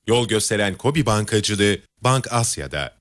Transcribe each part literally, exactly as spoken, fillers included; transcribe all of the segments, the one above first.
Yol gösteren KOBİ bankacılığı Bank Asya'da.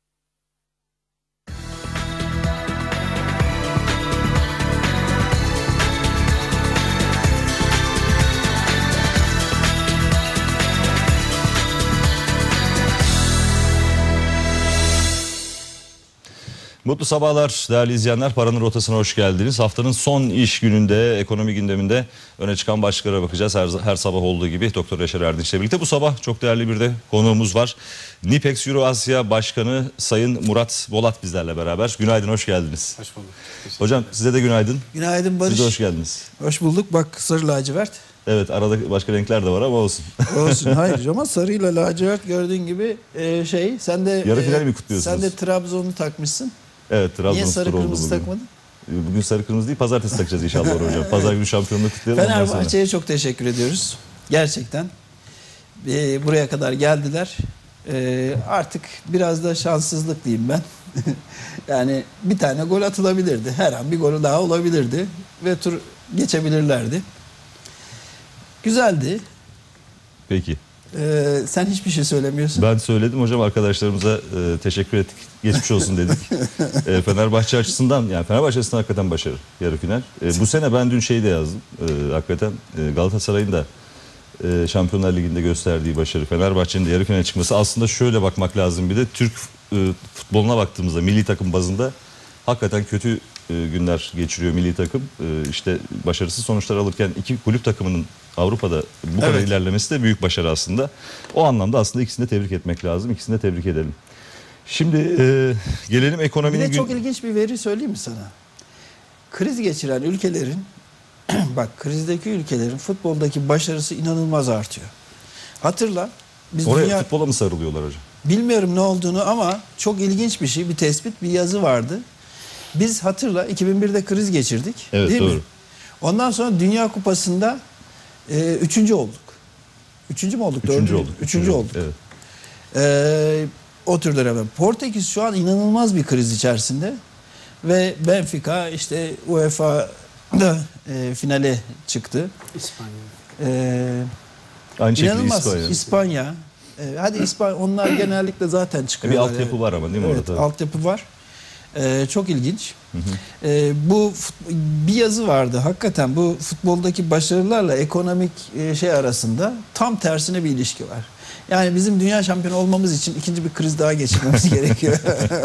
Mutlu sabahlar değerli izleyenler. Paranın Rotası'na hoş geldiniz. Haftanın son iş gününde, ekonomi gündeminde öne çıkan başlıklara bakacağız. Her, her sabah olduğu gibi Doktor Yaşar Erdinç'le birlikte. Bu sabah çok değerli bir de konuğumuz var. Nipex Euro Asya Başkanı Sayın Murat Bolat bizlerle beraber. Günaydın, hoş geldiniz. Hoş bulduk. Hocam size de günaydın. Günaydın Barış. Siz de hoş geldiniz. Hoş bulduk. Bak sarı lacivert. Evet, arada başka renkler de var ama olsun. Olsun, hayır ama sarıyla lacivert gördüğün gibi e, şey. Sen de yarı e, final mi kutluyorsunuz? Sen de Trabzon'u takmışsın. Evet, Trabzonspor. Niye sarı oldu kırmızı bugün. takmadın? Bugün sarı kırmızı değil, pazartesi takacağız inşallah hocam. Pazar günü şampiyonluğu kutlayalım. Fenerbahçe'ye çok teşekkür ediyoruz. Gerçekten. E, buraya kadar geldiler. E, artık biraz da şanssızlık diyeyim ben. Yani bir tane gol atılabilirdi. Her an bir golü daha olabilirdi. Ve tur geçebilirlerdi. Güzeldi. Peki. Ee, sen hiçbir şey söylemiyorsun. Ben söyledim hocam, arkadaşlarımıza e, teşekkür ettik. Geçmiş olsun dedik. e, Fenerbahçe açısından, yani Fenerbahçe açısından hakikaten başarı yarı final. E, bu sene ben dün şeyi de yazdım. E, hakikaten e, Galatasaray'ın da e, Şampiyonlar Ligi'nde gösterdiği başarı, Fenerbahçe'nin de yarı finale çıkması. Aslında şöyle bakmak lazım bir de Türk e, futboluna baktığımızda milli takım bazında hakikaten kötü e, günler geçiriyor milli takım. E, işte başarısız sonuçlar alırken iki kulüp takımının Avrupa'da bu kadar evet. ilerlemesi de büyük başarı aslında. O anlamda aslında ikisini de tebrik etmek lazım. İkisini de tebrik edelim. Şimdi e, gelelim ekonominin... Bir de çok gün... ilginç bir veri söyleyeyim mi sana? Kriz geçiren ülkelerin, bak krizdeki ülkelerin futboldaki başarısı inanılmaz artıyor. Hatırla. Biz Oraya dünya... futbola mı sarılıyorlar hocam? Bilmiyorum ne olduğunu ama çok ilginç bir şey, bir tespit, bir yazı vardı. Biz hatırla iki bin birde kriz geçirdik. Evet, değil doğru. mi? Ondan sonra Dünya Kupası'nda e, üçüncü olduk. Üçüncü mü olduk? Üçüncü Dördüncü olduk. Üçüncü, üçüncü olduk. Evet. E, o tür dönemde. Portekiz şu an inanılmaz bir kriz içerisinde. Ve Benfica işte U E F A'da e, finale çıktı. İspanya. E, Aynı şekilde inanılmaz. İspanya. İspanya. E, hadi İspanya, onlar genellikle zaten çıkıyor. Bir altyapı var ama değil mi evet, orada? Altyapı var. Ee, çok ilginç. Hı hı. Ee, bu bir yazı vardı. Hakikaten bu futboldaki başarılarla ekonomik e, şey arasında tam tersine bir ilişki var. Yani bizim dünya şampiyonu olmamız için ikinci bir kriz daha geçirmemiz gerekiyor.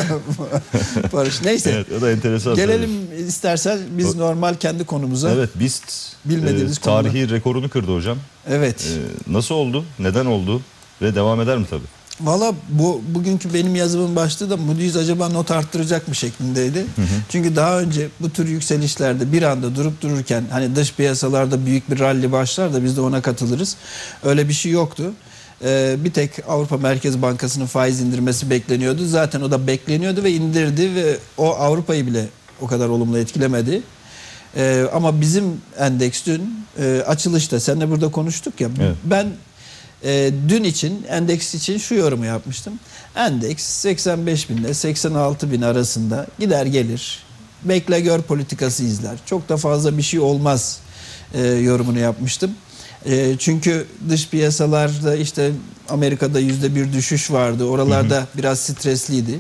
Barış. Neyse. Evet, o da enteresan. Gelelim tabii. istersen biz o, normal kendi konumuza. Evet, BIST bilmediğimiz e, tarihi konuda. rekorunu kırdı hocam. Evet. E, nasıl oldu? Neden oldu? Ve devam eder mi tabii? Valla bu bugünkü benim yazımın başlığı da Moody's acaba not arttıracak mı şeklindeydi. Hı hı. Çünkü daha önce bu tür yükselişlerde bir anda durup dururken hani dış piyasalarda büyük bir rally başlar da biz de ona katılırız. Öyle bir şey yoktu. Ee, bir tek Avrupa Merkez Bankası'nın faiz indirmesi bekleniyordu. Zaten o da bekleniyordu ve indirdi ve o Avrupa'yı bile o kadar olumlu etkilemedi. Ee, ama bizim endeks dün e, açılışta seninle burada konuştuk ya. Evet. Ben E, dün için, endeks için şu yorumu yapmıştım. Endeks seksen beş bin ile seksen altı bin arasında gider gelir. Bekle gör politikası izler. Çok da fazla bir şey olmaz e, yorumunu yapmıştım. E, çünkü dış piyasalarda işte Amerika'da yüzde bir düşüş vardı. Oralarda hı hı. biraz stresliydi.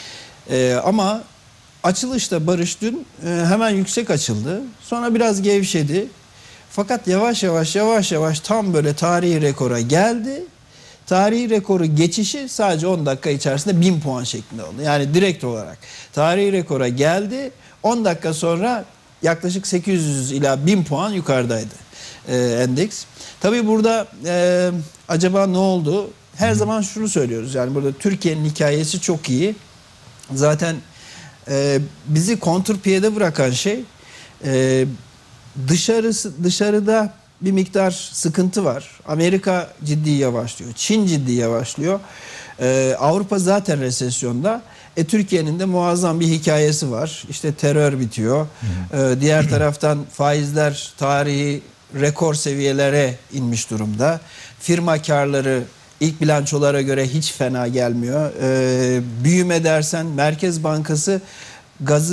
E, ama açılışta Barış dün e, hemen yüksek açıldı. Sonra biraz gevşedi. Fakat yavaş yavaş yavaş yavaş tam böyle tarihi rekora geldi. Tarihi rekoru geçişi sadece on dakika içerisinde bin puan şeklinde oldu. Yani direkt olarak tarihi rekora geldi. on dakika sonra yaklaşık sekiz yüz ila bin puan yukarıdaydı e, endeks. Tabii burada e, acaba ne oldu? Her zaman şunu söylüyoruz. Yani burada Türkiye'nin hikayesi çok iyi. Zaten e, bizi kontrpiyede bırakan şey... E, Dışarısı, dışarıda bir miktar sıkıntı var. Amerika ciddi yavaşlıyor. Çin ciddi yavaşlıyor. Ee, Avrupa zaten resesyonda. E, Türkiye'nin de muazzam bir hikayesi var. İşte terör bitiyor. Ee, diğer taraftan faizler tarihi rekor seviyelere inmiş durumda. Firma karları ilk bilançolara göre hiç fena gelmiyor. Ee, büyüme dersen Merkez Bankası gazı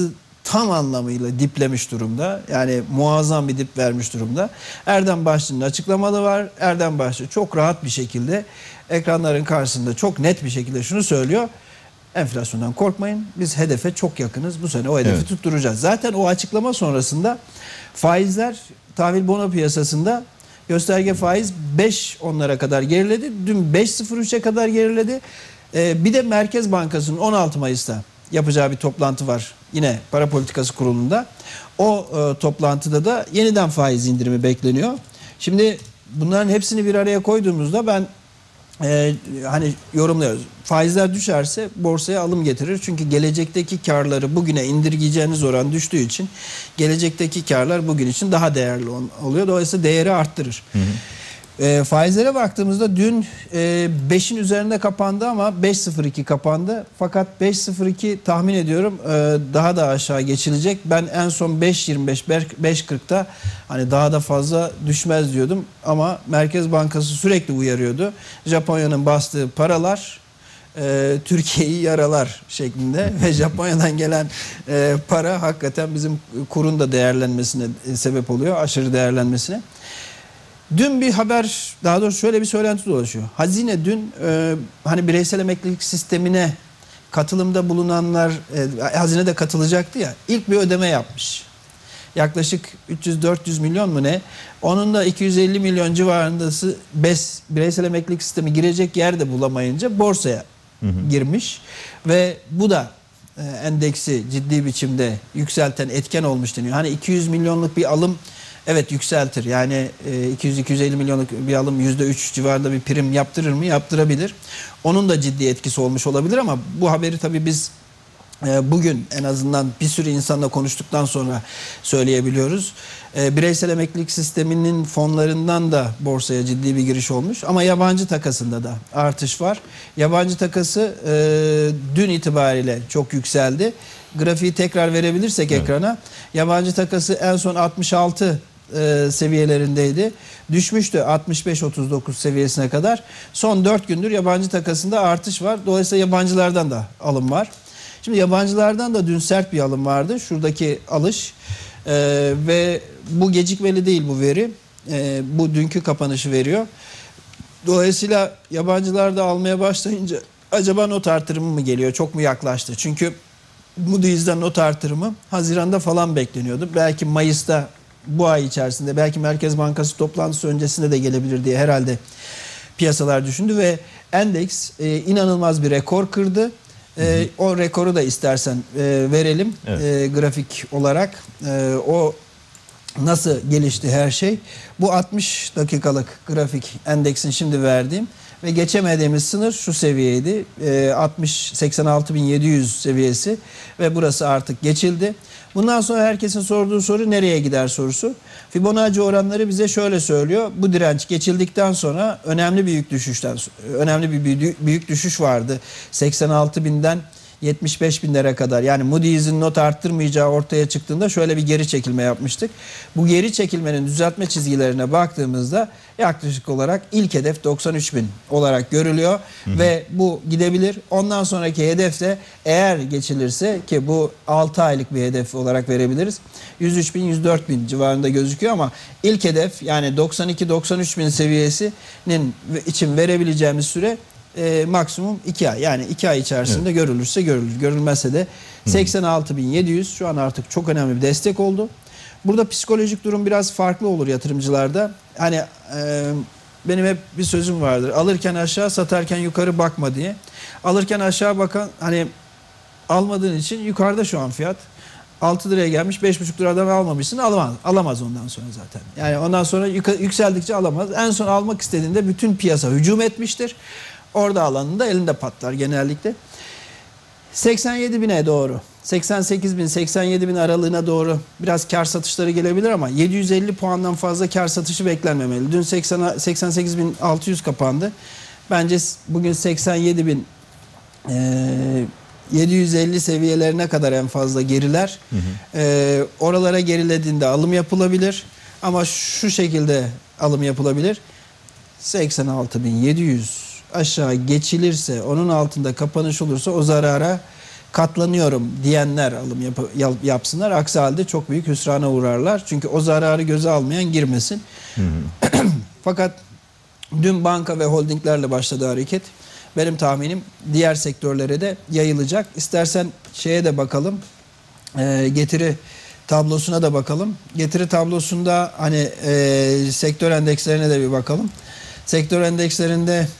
tam anlamıyla diplemiş durumda. Yani muazzam bir dip vermiş durumda. Erdem Başçı'nın açıklamaları var. Erdem Başçı çok rahat bir şekilde ekranların karşısında çok net bir şekilde şunu söylüyor. Enflasyondan korkmayın. Biz hedefe çok yakınız. Bu sene o hedefi evet. tutturacağız. Zaten o açıklama sonrasında faizler tahvil bono piyasasında gösterge faiz beş onlara kadar geriledi. Dün beş sıfır üçe kadar geriledi. Ee, bir de Merkez Bankası'nın on altı Mayıs'ta yapacağı bir toplantı var. Yine Para Politikası Kurulu'nda. O e, toplantıda da yeniden faiz indirimi bekleniyor. Şimdi bunların hepsini bir araya koyduğumuzda ben e, hani yorumluyoruz. Faizler düşerse borsaya alım getirir. Çünkü gelecekteki karları bugüne indirgeyeceğiniz oran düştüğü için gelecekteki karlar bugün için daha değerli oluyor. Dolayısıyla değeri arttırır. Hı hı. E, faizlere baktığımızda dün e, beşin üzerinde kapandı ama beş sıfır iki kapandı. Fakat beş sıfır iki tahmin ediyorum e, daha da aşağı geçilecek. Ben en son beş yirmi beş beş kırkta hani daha da fazla düşmez diyordum. Ama Merkez Bankası sürekli uyarıyordu. Japonya'nın bastığı paralar e, Türkiye'yi yaralar şeklinde ve Japonya'dan gelen e, para hakikaten bizim kurun da değerlenmesine e, sebep oluyor. Aşırı değerlenmesine. Dün bir haber, daha doğrusu şöyle bir söylenti dolaşıyor. Hazine dün e, hani bireysel emeklilik sistemine katılımda bulunanlar, e, hazinede katılacaktı ya, ilk bir ödeme yapmış. Yaklaşık üç yüz dört yüz milyon mu ne? Onun da iki yüz elli milyon civarındası B E S, bireysel emeklilik sistemi girecek yer de bulamayınca borsaya hı hı. girmiş. Ve bu da e, endeksi ciddi biçimde yükselten etken olmuş deniyor. Hani iki yüz milyonluk bir alım evet yükseltir. Yani iki yüz iki yüz elli milyonluk bir alım yüzde üç civarında bir prim yaptırır mı? Yaptırabilir. Onun da ciddi etkisi olmuş olabilir ama bu haberi tabii biz bugün en azından bir sürü insanla konuştuktan sonra söyleyebiliyoruz. Bireysel emeklilik sisteminin fonlarından da borsaya ciddi bir giriş olmuş ama yabancı takasında da artış var. Yabancı takası dün itibariyle çok yükseldi. Grafiği tekrar verebilirsek evet. ekrana. Yabancı takası en son altmış altı e, seviyelerindeydi. Düşmüştü altmış beş otuz dokuz seviyesine kadar. Son dört gündür yabancı takasında artış var. Dolayısıyla yabancılardan da alım var. Şimdi yabancılardan da dün sert bir alım vardı. Şuradaki alış e, ve bu gecikmeli değil bu veri. E, bu dünkü kapanışı veriyor. Dolayısıyla yabancılar da almaya başlayınca acaba not artırımı mı geliyor? Çok mu yaklaştı? Çünkü Moody's'den not artırımı Haziran'da falan bekleniyordu. Belki Mayıs'ta bu ay içerisinde, belki Merkez Bankası toplantısı öncesinde de gelebilir diye herhalde piyasalar düşündü ve endeks e, inanılmaz bir rekor kırdı. E, o rekoru da istersen e, verelim evet. e, grafik olarak. E, o nasıl gelişti her şey? Bu altmış dakikalık grafik endeksin şimdi verdiğim. Ve geçemediğimiz sınır şu seviyeydi. E, altmış seksen altı bin yedi yüz seviyesi ve burası artık geçildi. Bundan sonra herkesin sorduğu soru nereye gider sorusu. Fibonacci oranları bize şöyle söylüyor. Bu direnç geçildikten sonra önemli büyük düşüşten önemli bir büyük düşüş vardı. seksen altı binden yetmiş beş binlere kadar, yani Moody's'in not arttırmayacağı ortaya çıktığında şöyle bir geri çekilme yapmıştık. Bu geri çekilmenin düzeltme çizgilerine baktığımızda yaklaşık olarak ilk hedef doksan üç bin olarak görülüyor. Hı hı. Ve bu gidebilir. Ondan sonraki hedef de eğer geçilirse, ki bu altı aylık bir hedef olarak verebiliriz, yüz üç bin yüz dört bin civarında gözüküyor ama ilk hedef yani doksan iki doksan üç bin seviyesinin için verebileceğimiz süre E, maksimum iki ay. Yani iki ay içerisinde evet. görülürse görülür. Görülmezse de seksen altı bin yedi yüz şu an artık çok önemli bir destek oldu. Burada psikolojik durum biraz farklı olur yatırımcılarda. Hani e, benim hep bir sözüm vardır. Alırken aşağı, satarken yukarı bakma diye. Alırken aşağı bakan, hani almadığın için yukarıda şu an fiyat. altı liraya gelmiş, beş buçuk liradan almamışsın, alamaz, alamaz ondan sonra zaten. Yani ondan sonra yükseldikçe alamaz. En son almak istediğinde bütün piyasa hücum etmiştir. Orada alanında elinde patlar genellikle. seksen yedi bine doğru, seksen sekiz bin seksen yedi bin aralığına doğru biraz kar satışları gelebilir ama yedi yüz elli puandan fazla kar satışı beklenmemeli. Dün seksen sekiz bin altı yüz kapandı. Bence bugün seksen yedi bin yedi yüz elli seviyelerine kadar en fazla geriler. Hı hı. E, oralara gerilediğinde alım yapılabilir. Ama şu şekilde alım yapılabilir. seksen altı bin yedi yüz aşağı geçilirse, onun altında kapanış olursa o zarara katlanıyorum diyenler alım yap, yapsınlar. Aksi halde çok büyük hüsrana uğrarlar. Çünkü o zararı göze almayan girmesin. Hı hı. Fakat dün banka ve holdinglerle başladı hareket. Benim tahminim diğer sektörlere de yayılacak. İstersen şeye de bakalım. E, getiri tablosuna da bakalım. Getiri tablosunda hani e, sektör endekslerine de bir bakalım. Sektör endekslerinde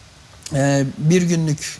e, bir günlük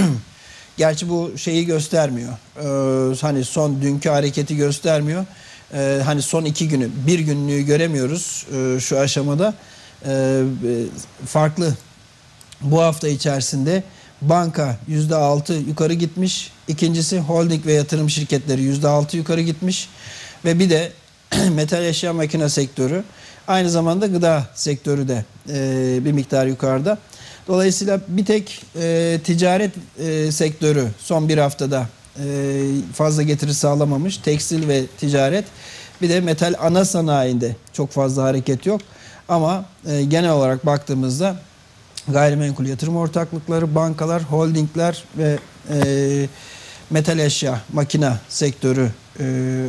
gerçi bu şeyi göstermiyor. Ee, hani son dünkü hareketi göstermiyor. Ee, hani son iki günü, bir günlüğü göremiyoruz e, şu aşamada. Ee, farklı bu hafta içerisinde banka yüzde altı yukarı gitmiş. İkincisi holding ve yatırım şirketleri yüzde altı yukarı gitmiş. Ve bir de metal eşya makine sektörü. Aynı zamanda gıda sektörü de e, bir miktar yukarıda. Dolayısıyla bir tek e, ticaret e, sektörü son bir haftada e, fazla getiri sağlamamış. Tekstil ve ticaret. Bir de metal ana sanayinde çok fazla hareket yok. Ama e, genel olarak baktığımızda gayrimenkul yatırım ortaklıkları, bankalar, holdingler ve e, metal eşya, makina sektörü e,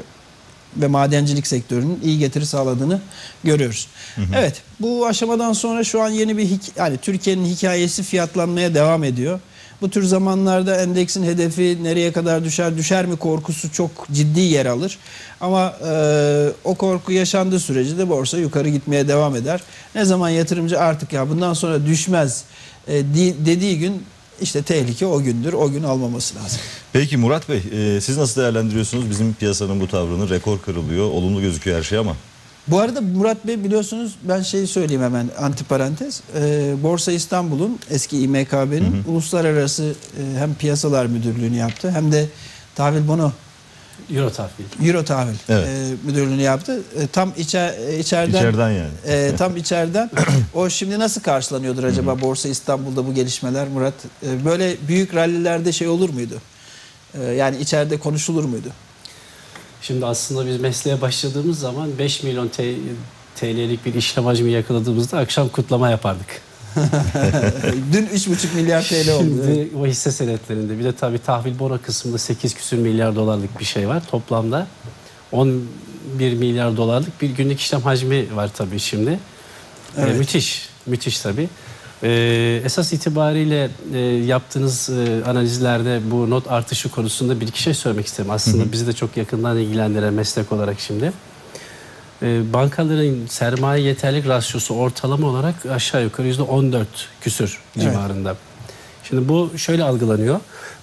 ve madencilik sektörünün iyi getiri sağladığını görüyoruz. Hı hı. Evet, bu aşamadan sonra şu an yeni bir yani Türkiye'nin hikayesi fiyatlanmaya devam ediyor. Bu tür zamanlarda endeksin hedefi nereye kadar düşer, düşer mi korkusu çok ciddi yer alır. Ama e, o korku yaşandığı sürece de borsa yukarı gitmeye devam eder. Ne zaman yatırımcı artık ya bundan sonra düşmez e, dediği gün işte tehlike o gündür. O gün almaması lazım. Peki Murat Bey, e, siz nasıl değerlendiriyorsunuz bizim piyasanın bu tavrını? Rekor kırılıyor, olumlu gözüküyor her şey ama. Bu arada Murat Bey biliyorsunuz ben şeyi söyleyeyim hemen antiparantez. E, Borsa İstanbul'un eski İ M K B'nin uluslararası e, hem piyasalar müdürlüğünü yaptı hem de tahvil bono Euro tahvil. Euro tahvil evet. e, müdürlüğünü yaptı. E, tam içer, içeriden İçeriden yani. E, tam içeriden. O şimdi nasıl karşılanıyordur acaba Borsa İstanbul'da bu gelişmeler Murat? E, böyle büyük rallilerde şey olur muydu? E, yani içeride konuşulur muydu? Şimdi aslında biz mesleğe başladığımız zaman beş milyon T L'lik bir işlem hacmi yakaladığımızda akşam kutlama yapardık. Dün üç buçuk milyar T L oldu. Şimdi o hisse senetlerinde bir de tabii tahvil bono kısmında sekiz küsür milyar dolarlık bir şey var. Toplamda on bir milyar dolarlık bir günlük işlem hacmi var tabii şimdi. Evet. Ee, müthiş, müthiş tabii. Ee, esas itibariyle e, yaptığınız e, analizlerde bu not artışı konusunda bir iki şey söylemek isterim. Aslında hı hı. bizi de çok yakından ilgilendiren meslek olarak şimdi. Ee, bankaların sermaye yeterlilik rasyosu ortalama olarak aşağı yukarı yüzde on dört küsür evet. civarında. Şimdi bu şöyle algılanıyor.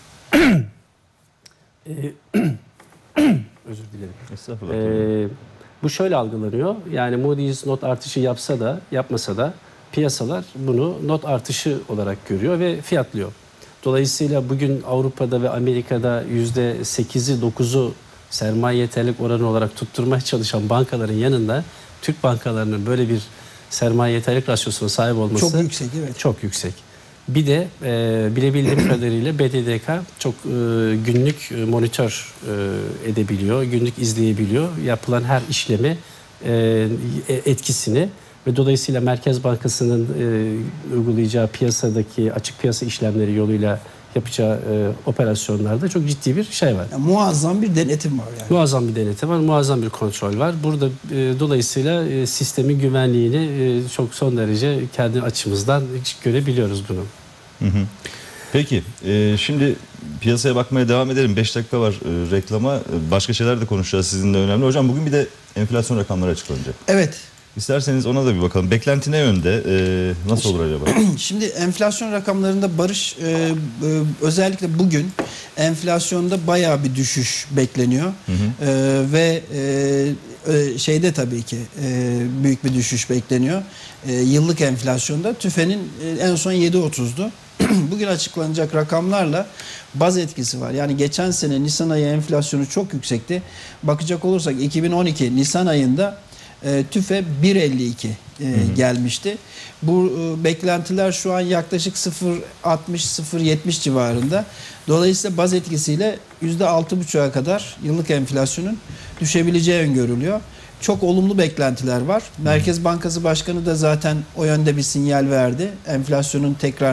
Özür dilerim. Estağfurullah. Ee, bu şöyle algılanıyor. Yani Moody's not artışı yapsa da yapmasa da piyasalar bunu not artışı olarak görüyor ve fiyatlıyor. Dolayısıyla bugün Avrupa'da ve Amerika'da yüzde sekizi dokuzu sermaye yeterlilik oranı olarak tutturmaya çalışan bankaların yanında Türk bankalarının böyle bir sermaye yeterlilik rasyosuna sahip olması çok yüksek. Evet. Çok yüksek. Bir de e, bilebildiğim kadarıyla B D D K çok e, günlük monitör e, edebiliyor, günlük izleyebiliyor. Yapılan her işlemi, e, etkisini ve dolayısıyla Merkez Bankası'nın e, uygulayacağı piyasadaki açık piyasa işlemleri yoluyla yapacağı e, operasyonlarda çok ciddi bir şey var. Yani muazzam bir denetim var yani. Muazzam bir denetim var, muazzam bir kontrol var. Burada e, dolayısıyla e, sistemin güvenliğini e, çok son derece kendi açımızdan görebiliyoruz bunu. Hı hı. Peki, e, şimdi piyasaya bakmaya devam edelim. beş dakika var e, reklama. Başka şeyler de konuşacağız sizinle önemli. Hocam bugün bir de enflasyon rakamları açıklanacak. Evet. İsterseniz ona da bir bakalım. Beklenti ne yönde? Ee, nasıl olur acaba? Şimdi enflasyon rakamlarında Barış e, e, özellikle bugün enflasyonda bayağı bir düşüş bekleniyor. Hı hı. E, ve e, şeyde tabii ki e, büyük bir düşüş bekleniyor. E, yıllık enflasyonda TÜFE'nin e, en son yedi otuzdu. Bugün açıklanacak rakamlarla baz etkisi var. Yani geçen sene Nisan ayı enflasyonu çok yüksekti. Bakacak olursak iki bin on iki Nisan ayında E, TÜFE bir elli iki e, gelmişti. Bu e, beklentiler şu an yaklaşık sıfır altmış sıfır yetmiş civarında. Dolayısıyla baz etkisiyle yüzde altı buçuğa kadar yıllık enflasyonun düşebileceği öngörülüyor. Çok olumlu beklentiler var. Merkez Bankası Başkanı da zaten o yönde bir sinyal verdi. Enflasyonun tekrar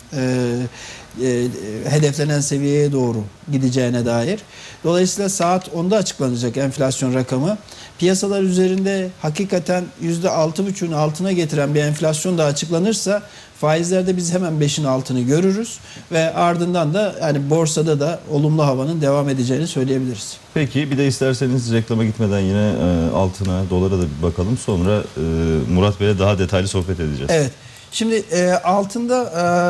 e, e, hedeflenen seviyeye doğru gideceğine dair. Dolayısıyla saat onda açıklanacak enflasyon rakamı. Piyasalar üzerinde hakikaten yüzde altı buçuğun altına getiren bir enflasyon da açıklanırsa faizlerde biz hemen beşin altını görürüz ve ardından da yani borsada da olumlu havanın devam edeceğini söyleyebiliriz. Peki bir de isterseniz reklama gitmeden yine e, altına, dolara da bir bakalım. Sonra e, Murat Bey'le daha detaylı sohbet edeceğiz. Evet. Şimdi e, altında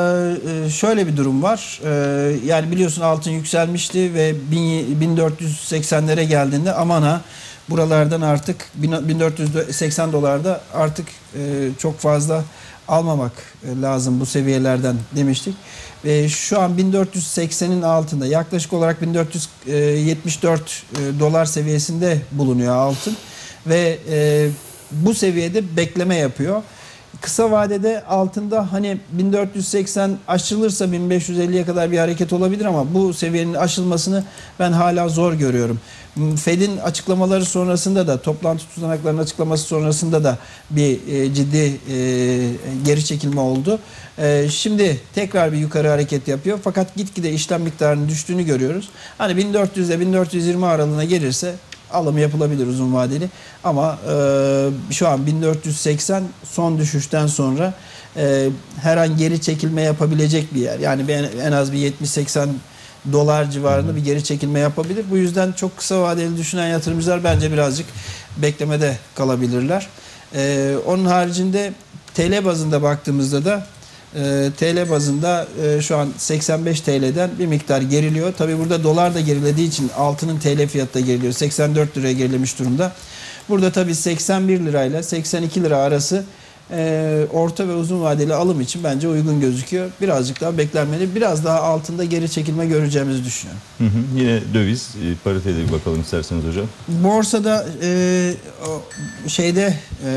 e, şöyle bir durum var. E, yani biliyorsun altın yükselmişti ve bin dört yüz seksenlere geldiğinde aman ha buralardan artık bin dört yüz seksen dolarda artık e, çok fazla almamak lazım bu seviyelerden demiştik. Ve şu an bin dört yüz seksenin altında yaklaşık olarak bin dört yüz yetmiş dört dolar seviyesinde bulunuyor altın. Ve e, bu seviyede bekleme yapıyor. Kısa vadede altında hani bin dört yüz seksen aşılırsa bin beş yüz elliye kadar bir hareket olabilir ama bu seviyenin aşılmasını ben hala zor görüyorum. Fed'in açıklamaları sonrasında da toplantı tutanaklarının açıklaması sonrasında da bir e, ciddi e, geri çekilme oldu. E, şimdi tekrar bir yukarı hareket yapıyor fakat gitgide işlem miktarının düştüğünü görüyoruz. Hani bin dört yüz ile bin dört yüz yirmi aralığına gelirse alım yapılabilir uzun vadeli ama e, şu an bin dört yüz seksen son düşüşten sonra e, her an geri çekilme yapabilecek bir yer. Yani en, en az bir yetmiş seksen dolar civarında bir geri çekilme yapabilir. Bu yüzden çok kısa vadeli düşünen yatırımcılar bence birazcık beklemede kalabilirler. E, onun haricinde T L bazında baktığımızda da e, T L bazında e, şu an seksen beş T L'den bir miktar geriliyor. Tabi burada dolar da gerilediği için altının T L fiyatı da geriliyor. seksen dört liraya gerilemiş durumda. Burada tabi seksen bir lirayla seksen iki lira arası e, orta ve uzun vadeli alım için bence uygun gözüküyor. Birazcık daha beklenmeli. Biraz daha altında geri çekilme göreceğimizi düşünüyorum. Hı hı. Yine döviz, pariteye de bir bakalım isterseniz hocam. Borsada e, şeyde e,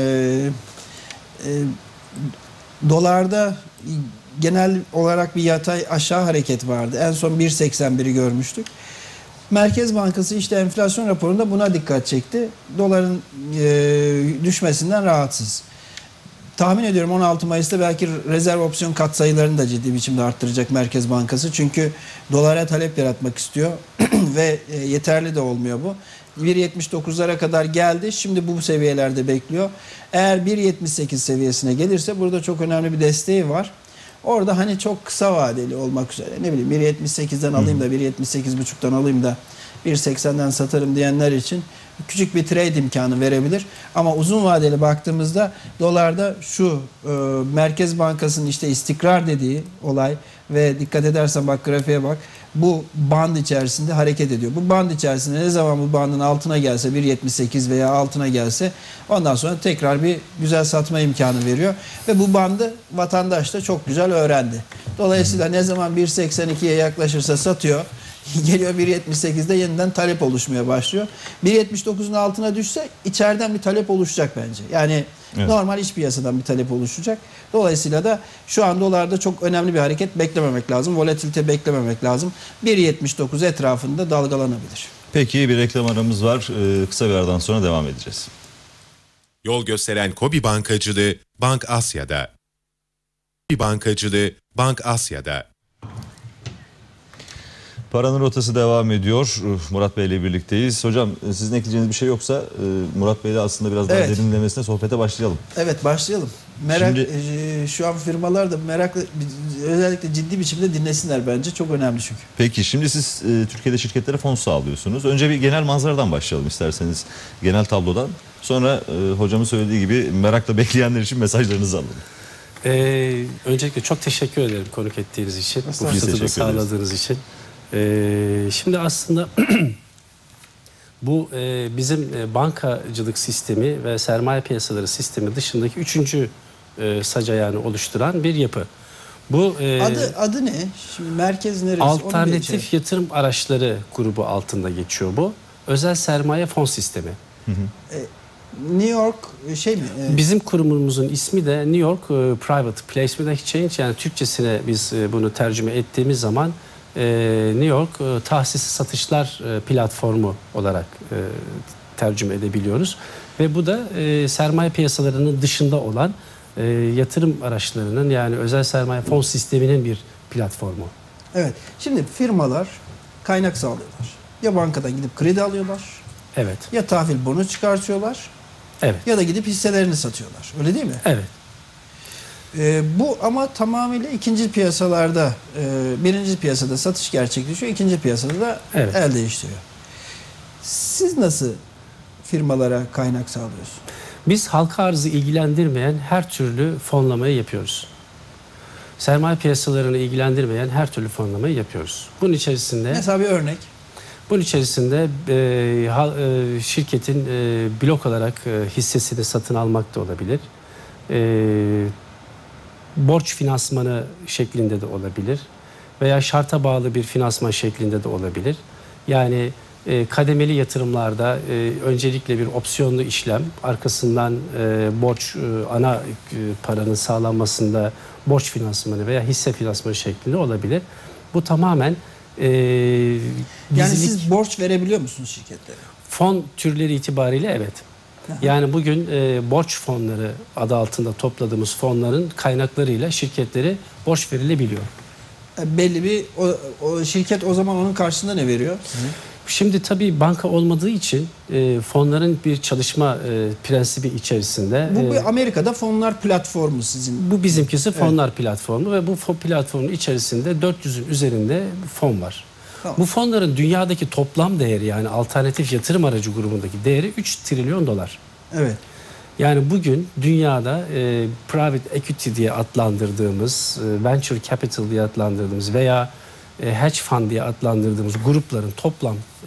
e, dolarda genel olarak bir yatay aşağı hareket vardı. En son bir seksen biri görmüştük. Merkez Bankası işte enflasyon raporunda buna dikkat çekti. Doların e, düşmesinden rahatsız. Tahmin ediyorum on altı Mayıs'ta belki rezerv opsiyon katsayılarını da ciddi biçimde arttıracak Merkez Bankası. Çünkü dolara talep yaratmak istiyor ve e, yeterli de olmuyor bu. bir yetmiş dokuzlara kadar geldi. Şimdi bu seviyelerde bekliyor. Eğer bir yetmiş sekiz seviyesine gelirse burada çok önemli bir desteği var. Orada hani çok kısa vadeli olmak üzere ne bileyim bir yetmiş sekizden alayım da bir yetmiş sekiz buçuktan alayım da bir seksenden satarım diyenler için küçük bir trade imkanı verebilir. Ama uzun vadeli baktığımızda dolarda şu e, Merkez Bankası'nın işte istikrar dediği olay ve dikkat edersen bak grafiğe bak bu band içerisinde hareket ediyor. Bu band içerisinde ne zaman bu bandın altına gelse bir yetmiş sekiz veya altına gelse ondan sonra tekrar bir güzel satma imkanı veriyor. Ve bu bandı vatandaş da çok güzel öğrendi. Dolayısıyla ne zaman bir seksen ikiye yaklaşırsa satıyor. Geliyor bir yetmiş sekizde yeniden talep oluşmaya başlıyor. bir yetmiş dokuzun altına düşse içeriden bir talep oluşacak bence. Yani evet. Normal iç piyasadan bir talep oluşacak. Dolayısıyla da şu an dolarda çok önemli bir hareket beklememek lazım. Volatilite beklememek lazım. bir yetmiş dokuz etrafında dalgalanabilir. Peki bir reklam aramız var. Ee, kısa bir aradan sonra devam edeceğiz. Yol gösteren KOBİ Bankacılığı Bank Asya'da. KOBİ Bankacılığı Bank Asya'da. Paranın rotası devam ediyor. Murat Bey ile birlikteyiz. Hocam sizin ekleyeceğiniz bir şey yoksa Murat Bey ile aslında biraz daha evet. derinlemesine sohbete başlayalım. Evet başlayalım. Merak Şimdi, e, şu an firmalar da meraklı özellikle ciddi biçimde dinlesinler bence. Çok önemli çünkü. Peki şimdi siz e, Türkiye'de şirketlere fon sağlıyorsunuz. Önce bir genel manzaradan başlayalım isterseniz. Genel tablodan. Sonra e, hocamın söylediği gibi merakla bekleyenler için mesajlarınızı alalım. Ee, öncelikle çok teşekkür ederim konuk ettiğiniz için. Bu fırsatı da sağladığınız için. Ee, şimdi aslında bu e, bizim e, bankacılık sistemi ve sermaye piyasaları sistemi dışındaki üçüncü e, sac ayağını oluşturan bir yapı. Bu e, adı adı ne? Şimdi merkez neresi? Alternatif şey. Yatırım araçları grubu altında geçiyor bu. Özel sermaye fon sistemi. Hı hı. E, New York şey mi? E, Bizim kurumumuzun ismi de New York Private Placement Exchange, yani Türkçesine biz bunu tercüme ettiğimiz zaman New York tahsisli satışlar platformu olarak tercüme edebiliyoruz. Ve bu da sermaye piyasalarının dışında olan yatırım araçlarının, yani özel sermaye fon sisteminin bir platformu. Evet. Şimdi firmalar kaynak sağlıyorlar. Ya bankadan gidip kredi alıyorlar. Evet. Ya tahvil bonu çıkartıyorlar. Evet. Ya da gidip hisselerini satıyorlar. Öyle değil mi? Evet. Ee, bu ama tamamıyla ikinci piyasalarda, e, birinci piyasada satış gerçekleşiyor. İkinci piyasada da Evet. el değiştiriyor. Siz nasıl firmalara kaynak sağlıyorsunuz? Biz halka arzı ilgilendirmeyen her türlü fonlamayı yapıyoruz. Sermaye piyasalarını ilgilendirmeyen her türlü fonlamayı yapıyoruz. Bunun içerisinde Mesela bir örnek. bunun içerisinde e, ha, e, şirketin e, blok olarak e, hissesini satın almak da olabilir. E, borç finansmanı şeklinde de olabilir. Veya şarta bağlı bir finansman şeklinde de olabilir. Yani e, kademeli yatırımlarda e, öncelikle bir opsiyonlu işlem, arkasından e, borç e, ana e, paranın sağlanmasında borç finansmanı veya hisse finansmanı şeklinde olabilir. Bu tamamen e, Yani gizlilik, siz borç verebiliyor musunuz şirketlere? fon türleri itibariyle evet. Yani bugün e, borç fonları adı altında topladığımız fonların kaynaklarıyla şirketlere borç verilebiliyor. E, belli bir o, o şirket o zaman onun karşılığında ne veriyor size? Şimdi tabii banka olmadığı için e, fonların bir çalışma e, prensibi içerisinde. Bu e, bir Amerika'da fonlar platformu sizin. bu bizimkisi fonlar platformu ve bu fon platformunun içerisinde dört yüzün üzerinde fon var. Tamam. Bu fonların dünyadaki toplam değeri, yani alternatif yatırım aracı grubundaki değeri üç trilyon dolar. Evet. Yani bugün dünyada e, private equity diye adlandırdığımız, e, venture capital diye adlandırdığımız veya e, hedge fund diye adlandırdığımız grupların toplam e,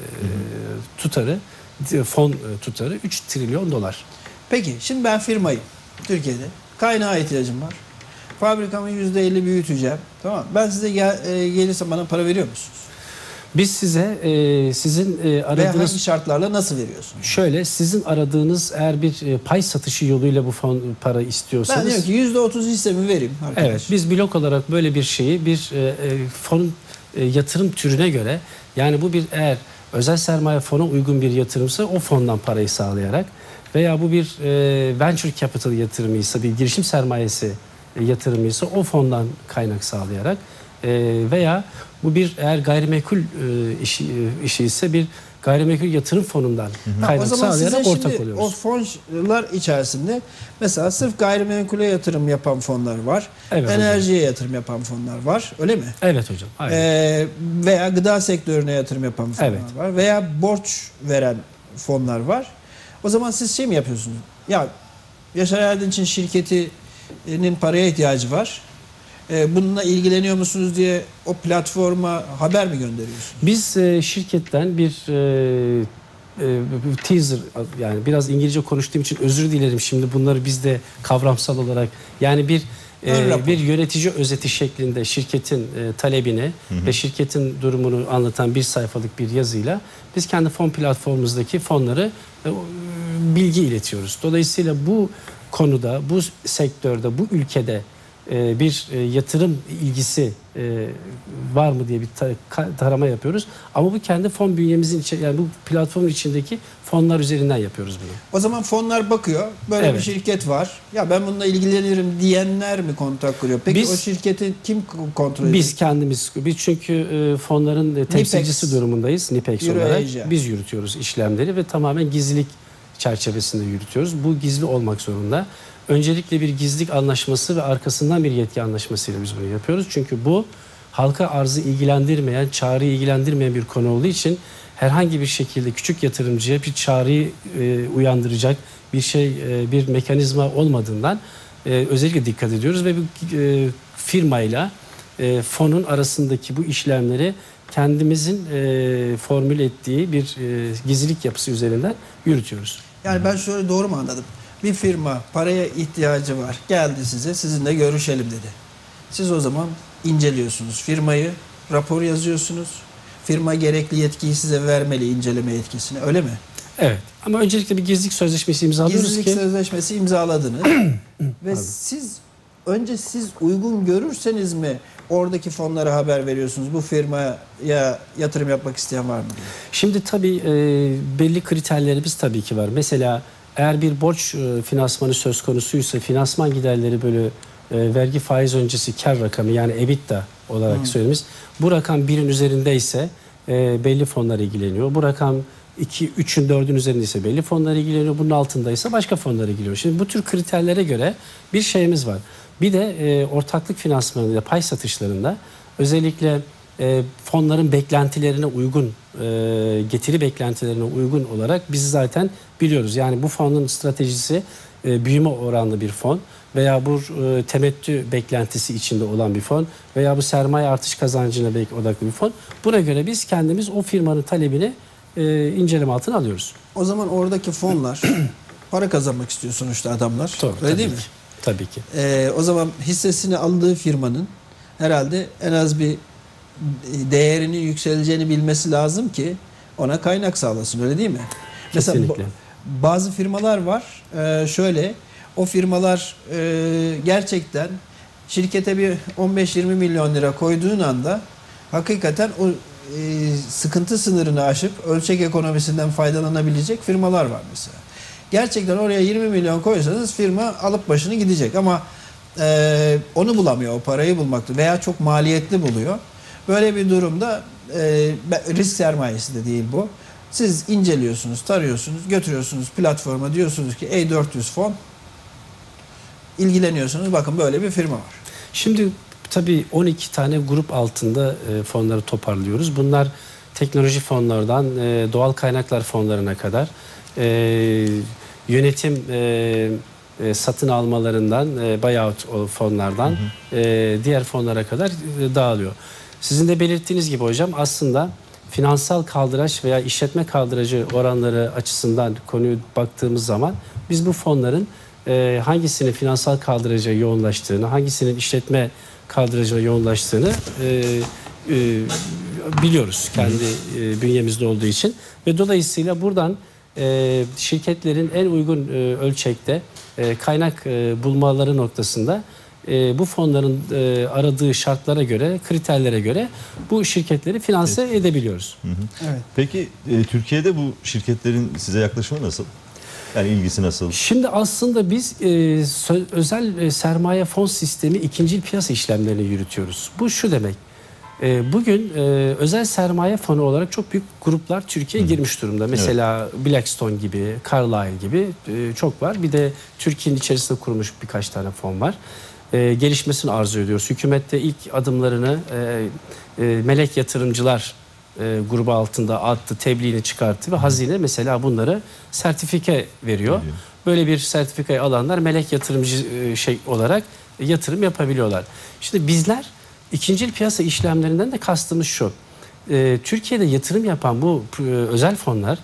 tutarı, e, fon e, tutarı üç trilyon dolar. Peki şimdi ben firmayım Türkiye'de. Kaynağa ihtiyacım var. Fabrikamı yüzde elli büyüteceğim. Tamam. Ben size gel, e, gelirsem bana para veriyor musunuz? Biz size e, sizin e, Veya aradığınız hangi şartlarla nasıl veriyorsunuz? şöyle, sizin aradığınız eğer bir e, pay satışı yoluyla bu fon para istiyorsanız, Ben diyorum ki yüzde otuz hissemi vereyim arkadaş. evet, biz blok olarak böyle bir şeyi bir e, e, fon e, yatırım türüne göre, yani bu bir eğer özel sermaye fona uygun bir yatırımsa o fondan parayı sağlayarak veya bu bir e, venture capital yatırımıysa, bir girişim sermayesi e, yatırımıysa o fondan kaynak sağlayarak e, veya bu bir eğer gayrimenkul e, işi, e, işi ise bir gayrimenkul yatırım fonundan Ha, kaynak o zaman sizin sağlayarak ortak şimdi oluyoruz. o fonlar içerisinde mesela sırf gayrimenkule yatırım yapan fonlar var. Evet enerjiye yatırım yapan fonlar var. Öyle mi? Evet hocam. Aynen. Ee, veya gıda sektörüne yatırım yapan fonlar Evet. var. Veya borç veren fonlar var. O zaman siz şey mi yapıyorsunuz? Ya Yaşar Erdinç'in şirketinin paraya ihtiyacı var. Ee, bununla ilgileniyor musunuz diye o platforma haber mi gönderiyorsunuz? Biz e, şirketten bir e, e, bir teaser, yani biraz İngilizce konuştuğum için özür dilerim, şimdi bunları biz de kavramsal olarak, yani bir Ön rapor. e, bir yönetici özeti şeklinde şirketin e, talebini Hı hı. ve şirketin durumunu anlatan bir sayfalık bir yazıyla biz kendi fon platformumuzdaki fonları e, bilgi iletiyoruz. Dolayısıyla bu konuda, bu sektörde, bu ülkede e, bir e, yatırım ilgisi e, var mı diye bir ta- tarama yapıyoruz. Ama bu kendi fon bünyemizin içi, yani bu platformun içindeki fonlar üzerinden yapıyoruz bunu. O zaman fonlar bakıyor. Böyle Evet. bir şirket var. Ya ben bununla ilgilenirim diyenler mi kontak kuruyor? Peki Biz- o şirketi kim kontrol ediyor? Biz kendimiz, biz çünkü e, fonların e, temsilcisi Nipex. durumundayız. Nipex Euro olarak Asia. biz yürütüyoruz işlemleri ve tamamen gizlilik çerçevesinde yürütüyoruz. Bu gizli olmak zorunda. Öncelikle bir gizlilik anlaşması ve arkasından bir yetki anlaşmasıyla biz bunu yapıyoruz. Çünkü bu halka arzı ilgilendirmeyen, çağrıyı ilgilendirmeyen bir konu olduğu için herhangi bir şekilde küçük yatırımcıya bir çağrıyı e, uyandıracak bir şey, e, bir mekanizma olmadığından e, özellikle dikkat ediyoruz ve bu e, firmayla e, fonun arasındaki bu işlemleri kendimizin e, formül ettiği bir e, gizlilik yapısı üzerinden yürütüyoruz. Yani ben şöyle doğru mu anladım? Bir firma paraya ihtiyacı var. Geldi size, sizinle görüşelim dedi. Siz o zaman inceliyorsunuz firmayı, rapor yazıyorsunuz. Firma gerekli yetkiyi size vermeli, inceleme yetkisini. Öyle mi? Evet. Ama öncelikle bir gizlilik sözleşmesi imzalıyoruz Gizlilik ki sözleşmesi imzaladınız. Ve siz önce siz uygun görürseniz mi oradaki fonlara haber veriyorsunuz? Bu firmaya yatırım yapmak isteyen var mı diye. şimdi tabii e, belli kriterlerimiz tabii ki var. Mesela eğer bir borç e, finansmanı söz konusuysa finansman giderleri bölü e, vergi faiz öncesi kar rakamı, yani EBITDA olarak Hı. söylediğimiz. Bu rakam birin üzerindeyse e, belli fonlar ilgileniyor. Bu rakam iki, üçün, dördün üzerindeyse belli fonlar ilgileniyor. Bunun altındaysa başka fonlar ilgileniyor. Şimdi bu tür kriterlere göre bir şeyimiz var. Bir de e, ortaklık finansmanında, pay satışlarında özellikle e, fonların beklentilerine uygun, e, getiri beklentilerine uygun olarak biz zaten biliyoruz. Yani bu fonun stratejisi e, büyüme oranlı bir fon veya bu e, temettü beklentisi içinde olan bir fon veya bu sermaye artış kazancına belki odaklı bir fon. Buna göre biz kendimiz o firmanın talebini e, inceleme altına alıyoruz. O zaman oradaki fonlar para kazanmak istiyor sonuçta adamlar. Doğru, Öyle tabii değil ki. mi? Tabii ki. Ee, o zaman hissesini aldığı firmanın herhalde en az bir değerinin yükseleceğini bilmesi lazım ki ona kaynak sağlasın. Öyle değil mi? Kesinlikle. Mesela bazı firmalar var. Ee, şöyle o firmalar e, gerçekten şirkete bir on beş yirmi milyon lira koyduğun anda hakikaten o e, sıkıntı sınırını aşıp ölçek ekonomisinden faydalanabilecek firmalar var mesela. Gerçekten oraya yirmi milyon koysanız firma alıp başını gidecek ama e, onu bulamıyor, o parayı bulmakta veya çok maliyetli buluyor. Böyle bir durumda e, risk sermayesi de değil bu. Siz inceliyorsunuz, tarıyorsunuz, götürüyorsunuz platforma, diyorsunuz ki E dört yüz fon, ilgileniyorsunuz. Bakın böyle bir firma var. Şimdi tabii on iki tane grup altında e, fonları toparlıyoruz. Bunlar teknoloji fonlardan e, doğal kaynaklar fonlarına kadar, e, yönetim e, e, satın almalarından, e, buyout fonlardan, hı hı. E, diğer fonlara kadar e, dağılıyor. Sizin de belirttiğiniz gibi hocam, aslında finansal kaldıraç veya işletme kaldıracı oranları açısından konuyu baktığımız zaman biz bu fonların e, hangisinin finansal kaldıraca yoğunlaştığını, hangisinin işletme kaldıracına yoğunlaştığını e, e, biliyoruz kendi e, bünyemizde olduğu için ve dolayısıyla buradan e, şirketlerin en uygun e, ölçekte e, kaynak e, bulmaları noktasında e, bu fonların e, aradığı şartlara göre, kriterlere göre bu şirketleri finanse evet. edebiliyoruz. Hı hı. Evet. Peki e, Türkiye'de bu şirketlerin size yaklaşımı nasıl? Yani ilgisi nasıl? Şimdi aslında biz e, özel e, sermaye fon sistemi ikincil piyasa işlemlerini yürütüyoruz. Bu şu demek. E, bugün e, özel sermaye fonu olarak çok büyük gruplar Türkiye'ye girmiş durumda. Mesela evet. Blackstone gibi, Carlyle gibi e, çok var. Bir de Türkiye'nin içerisinde kurulmuş birkaç tane fon var. E, gelişmesini arzu ediyoruz. Hükümette ilk adımlarını e, e, melek yatırımcılar E, grubu altında attı, tebliğini çıkarttı ve hazine mesela bunları sertifike veriyor. Böyle bir sertifikayı alanlar melek yatırımcı e, şey olarak yatırım yapabiliyorlar. İşte bizler ikincil piyasa işlemlerinden de kastımız şu. E, Türkiye'de yatırım yapan bu e, özel fonlar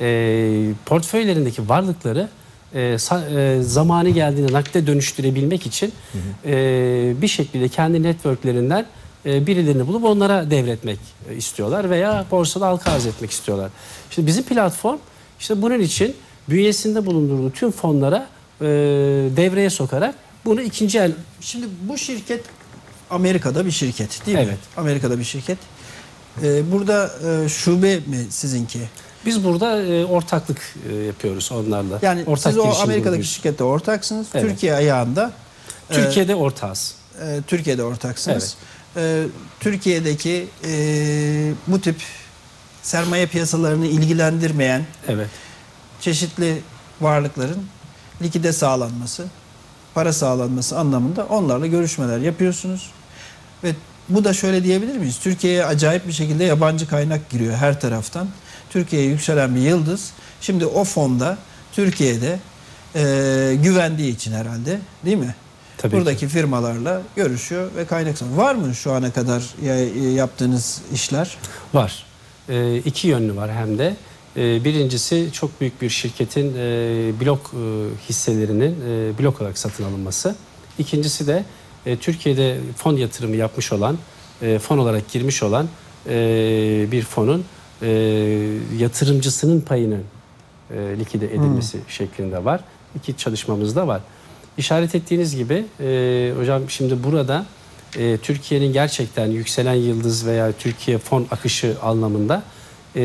e, portföylerindeki varlıkları e, sa, e, zamanı geldiğinde nakde dönüştürebilmek için hı hı. E, bir şekilde kendi networklerinden birilerini bulup onlara devretmek istiyorlar veya borsada halka arz etmek istiyorlar. İşte bizim platform işte bunun için bünyesinde bulundurduğu tüm fonlara e, devreye sokarak bunu ikinci el... Şimdi bu şirket Amerika'da bir şirket değil evet. mi? Amerika'da bir şirket. Ee, burada e, şube mi sizinki? Biz burada e, ortaklık e, yapıyoruz onlarla. Yani Ortak siz o Amerika'daki oluyoruz. şirkette ortaksınız. Evet. Türkiye ayağında. Türkiye'de e, ortağız. E, Türkiye'de ortaksınız. Evet. Ee, Türkiye'deki e, bu tip sermaye piyasalarını ilgilendirmeyen evet. çeşitli varlıkların likide sağlanması, para sağlanması anlamında onlarla görüşmeler yapıyorsunuz. Ve bu da şöyle diyebilir miyiz? Türkiye'ye acayip bir şekilde yabancı kaynak giriyor her taraftan. Türkiye'ye yükselen bir yıldız. Şimdi o fonda Türkiye'de e, güvendiği için herhalde, değil mi? Tabii buradaki ki. firmalarla görüşüyor ve kaynak sağlıyor. Var mı şu ana kadar yaptığınız işler? Var. E, iki yönlü var hem de. E, birincisi çok büyük bir şirketin e, blok e, hisselerinin e, blok olarak satın alınması. İkincisi de e, Türkiye'de fon yatırımı yapmış olan, e, fon olarak girmiş olan e, bir fonun e, yatırımcısının payının e, likide edilmesi hmm. şeklinde var. İki çalışmamız da var. İşaret ettiğiniz gibi e, hocam şimdi burada e, Türkiye'nin gerçekten yükselen yıldız veya Türkiye fon akışı anlamında e,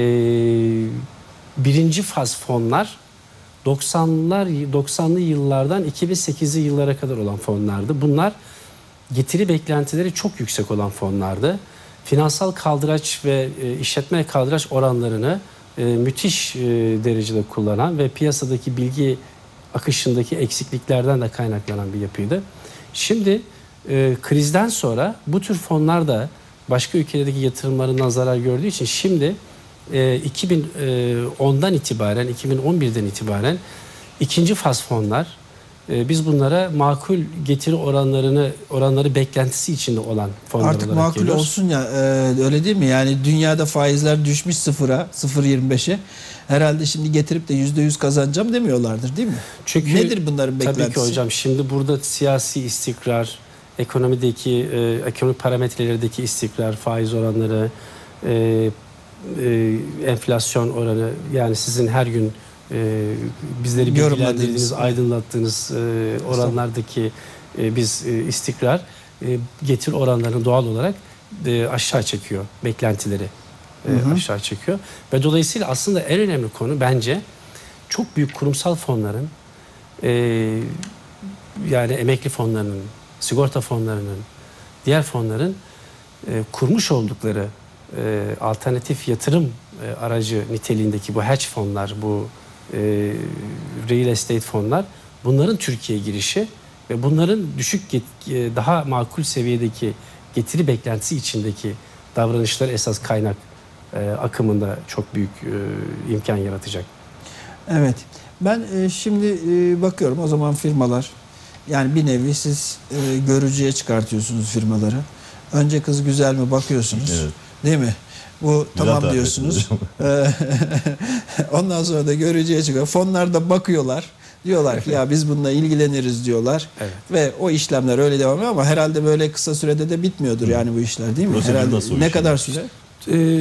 birinci faz fonlar doksanlar doksanlı yıllardan iki bin sekizli yıllara kadar olan fonlardı. Bunlar getiri beklentileri çok yüksek olan fonlardı. Finansal kaldıraç ve e, işletme kaldıraç oranlarını e, müthiş e, derecede kullanan ve piyasadaki bilgi akışındaki eksikliklerden de kaynaklanan bir yapıydı. Şimdi e, krizden sonra bu tür fonlar da başka ülkelerdeki yatırımlarından zarar gördüğü için şimdi e, iki bin ondan itibaren, iki bin on birden itibaren ikinci faz fonlar, e, biz bunlara makul getiri oranlarını oranları beklentisi içinde olan fonlar Artık olarak makul geliyoruz. olsun ya, e, öyle değil mi? Yani dünyada faizler düşmüş sıfıra, sıfır virgül yirmi beşe. Herhalde şimdi getirip de yüzde yüz kazanacağım demiyorlardır, değil mi? Çünkü nedir bunların beklentisi? Tabii ki hocam, şimdi burada siyasi istikrar, ekonomideki e, ekonomik parametrelerdeki istikrar, faiz oranları, e, e, enflasyon oranı, yani sizin her gün e, bizleri bilgilendirdiğiniz, aydınlattığınız e, oranlardaki e, biz e, istikrar e, getir oranlarını doğal olarak e, aşağı çekiyor, beklentileri e, hı hı. aşağı çekiyor ve dolayısıyla aslında en önemli konu bence çok büyük kurumsal fonların, e, yani emekli fonlarının, sigorta fonlarının, diğer fonların e, kurmuş oldukları e, alternatif yatırım e, aracı niteliğindeki bu hedge fonlar, bu e, real estate fonlar, bunların Türkiye'ye girişi ve bunların düşük get, e, daha makul seviyedeki getiri beklentisi içindeki davranışlar esas kaynak e, akımında çok büyük e, imkan yaratacak. Evet. Ben e, şimdi e, bakıyorum o zaman firmalar, yani bir nevi siz e, görücüye çıkartıyorsunuz firmaları. Önce kız güzel mi bakıyorsunuz. Evet. Değil mi? Bu güzel tamam diyorsunuz. Ondan sonra da görücüye çıkıyor. Fonlar da bakıyorlar. Diyorlar ki ya biz bununla ilgileniriz diyorlar. Evet. Ve o işlemler öyle devam ediyor ama herhalde böyle kısa sürede de bitmiyordur yani bu işler, değil mi? Prosedür herhalde ne kadar süre? Ee,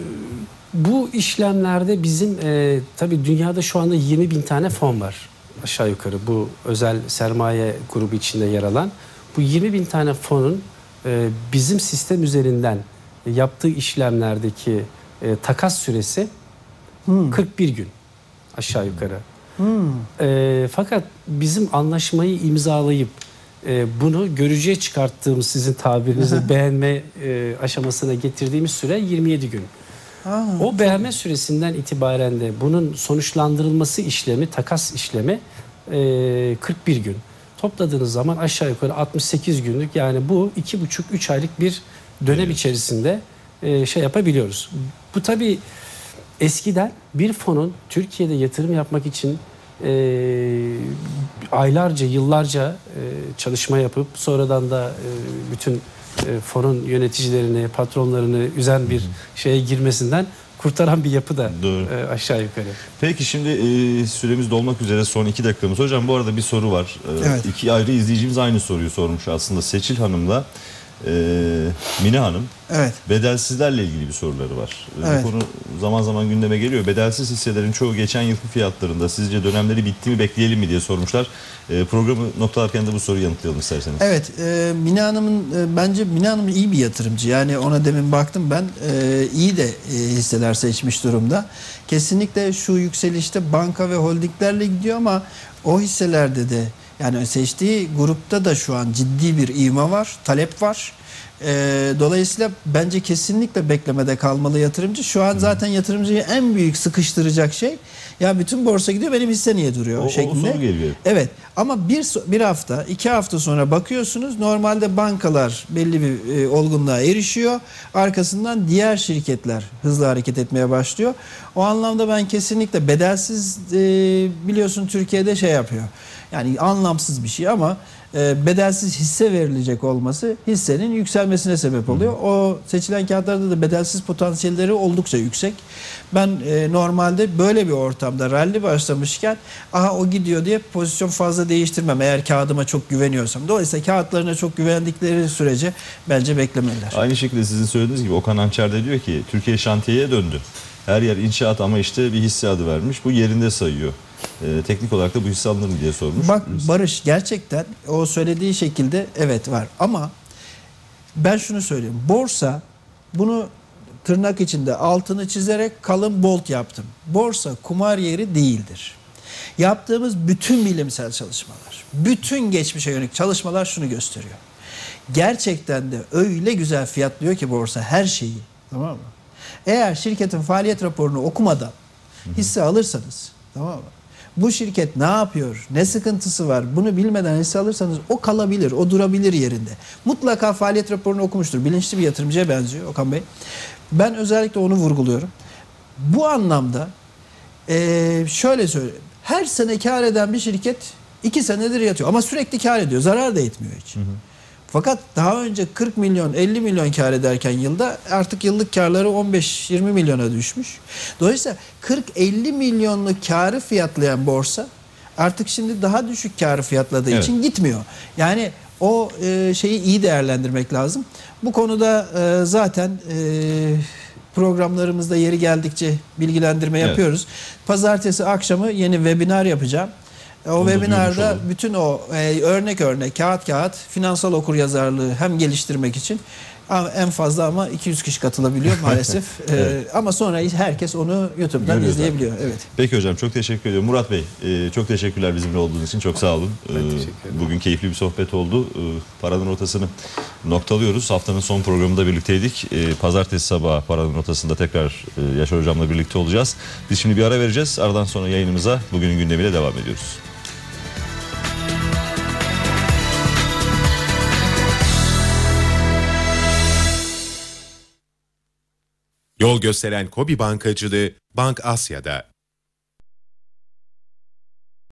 bu işlemlerde bizim e, tabii dünyada şu anda yirmi bin tane fon var. Aşağı yukarı bu özel sermaye grubu içinde yer alan. Bu yirmi bin tane fonun e, bizim sistem üzerinden yaptığı işlemlerdeki e, takas süresi hmm. kırk bir gün aşağı yukarı. Hmm. E, fakat bizim anlaşmayı imzalayıp e, bunu görücüye çıkarttığımız, sizin tabirinizle beğenme e, aşamasına getirdiğimiz süre yirmi yedi gün. Ha, o beğenme süresinden itibaren de bunun sonuçlandırılması işlemi, takas işlemi e, kırk bir gün. Topladığınız zaman aşağı yukarı altmış sekiz günlük, yani bu iki buçuk üç aylık bir dönem evet. içerisinde e, şey yapabiliyoruz. Bu tabii eskiden bir fonun Türkiye'de yatırım yapmak için e, aylarca, yıllarca e, çalışma yapıp sonradan da e, bütün e, fonun yöneticilerini, patronlarını üzen bir şeye girmesinden kurtaran bir yapı da e, aşağı yukarı. Peki şimdi e, süremiz dolmak üzere, son iki dakikamız. Hocam bu arada bir soru var. E, evet. İki ayrı izleyicimiz aynı soruyu sormuş aslında. Seçil Hanım'la Ee, Mine Hanım, evet. bedelsizlerle ilgili bir soruları var. Evet. Bu konu zaman zaman gündeme geliyor. Bedelsiz hisselerin çoğu geçen yılki fiyatlarında, sizce dönemleri bitti mi, bekleyelim mi diye sormuşlar. Ee, programı noktalarken de bu soruyu yanıtlayalım isterseniz. Evet, e, Mine Hanım'ın e, bence Mine Hanım iyi bir yatırımcı. Yani ona demin baktım ben, e, iyi de e, hisseler seçmiş durumda. Kesinlikle şu yükselişte banka ve holdinglerle gidiyor ama o hisselerde de, yani seçtiği grupta da şu an ciddi bir ivme var, talep var. Ee, dolayısıyla bence kesinlikle beklemede kalmalı yatırımcı. Şu an zaten yatırımcıyı en büyük sıkıştıracak şey, ya bütün borsa gidiyor, benim hisse niye duruyor o, şeklinde. O soru geliyor. Evet, ama bir, bir hafta, iki hafta sonra bakıyorsunuz, normalde bankalar belli bir e, olgunluğa erişiyor. Arkasından diğer şirketler hızlı hareket etmeye başlıyor. O anlamda ben kesinlikle bedelsiz, e, biliyorsun Türkiye'de şey yapıyor. Yani anlamsız bir şey ama e, bedelsiz hisse verilecek olması hissenin yükselmesine sebep oluyor. O seçilen kağıtlarda da bedelsiz potansiyelleri oldukça yüksek. Ben e, normalde böyle bir ortamda rally başlamışken aha o gidiyor diye pozisyon fazla değiştirmem eğer kağıdıma çok güveniyorsam. Dolayısıyla kağıtlarına çok güvendikleri sürece bence beklemeliler. Aynı şekilde sizin söylediğiniz gibi Okan Hançer de diyor ki Türkiye şantiyeye döndü. Her yer inşaat ama işte bir hisse adı vermiş. Bu yerinde sayıyor. Ee, teknik olarak da bu hisse alınır mı diye sormuş. Bak Barış, gerçekten o söylediği şekilde evet var ama ben şunu söyleyeyim. Borsa, bunu tırnak içinde altını çizerek kalın bolt yaptım. Borsa kumar yeri değildir. Yaptığımız bütün bilimsel çalışmalar, bütün geçmişe yönelik çalışmalar şunu gösteriyor. Gerçekten de öyle güzel fiyatlıyor ki borsa her şeyi. Tamam mı? Eğer şirketin faaliyet raporunu okumadan hisse alırsanız, tamam mı? Bu şirket ne yapıyor, ne sıkıntısı var bunu bilmeden hisse alırsanız o kalabilir, o durabilir yerinde. Mutlaka faaliyet raporunu okumuştur. Bilinçli bir yatırımcıya benziyor Okan Bey. Ben özellikle onu vurguluyorum. Bu anlamda ee, şöyle söyleyeyim. Her sene kar eden bir şirket iki senedir yatıyor ama sürekli kar ediyor. Zarar da etmiyor hiç. Hı hı. Fakat daha önce kırk milyon elli milyon kar ederken yılda artık yıllık karları on beş yirmi milyona düşmüş. Dolayısıyla kırk elli milyonluk karı fiyatlayan borsa artık şimdi daha düşük karı fiyatladığı evet. için gitmiyor. Yani o e, şeyi iyi değerlendirmek lazım. Bu konuda e, zaten e, programlarımızda yeri geldikçe bilgilendirme evet. yapıyoruz. Pazartesi akşamı yeni webinar yapacağım. O Onu webinarda bütün o e, örnek örnek kağıt kağıt finansal okuryazarlığı hem geliştirmek için en fazla ama iki yüz kişi katılabiliyor maalesef. evet. ee, ama sonra herkes onu YouTube'dan Görüyoruz izleyebiliyor. Evet. Peki hocam çok teşekkür ediyorum. Murat Bey e, çok teşekkürler bizimle olduğunuz için. Çok sağ olun. E, bugün keyifli bir sohbet oldu. E, Paranın Rotası'nı noktalıyoruz. Haftanın son programında birlikteydik. E, Pazartesi sabahı Paranın Rotası'nda tekrar e, Yaşar hocamla birlikte olacağız. Biz şimdi bir ara vereceğiz. Aradan sonra yayınımıza bugünün gündemiyle devam ediyoruz. Yol gösteren KOBİ Bankacılığı Bank Asya'da.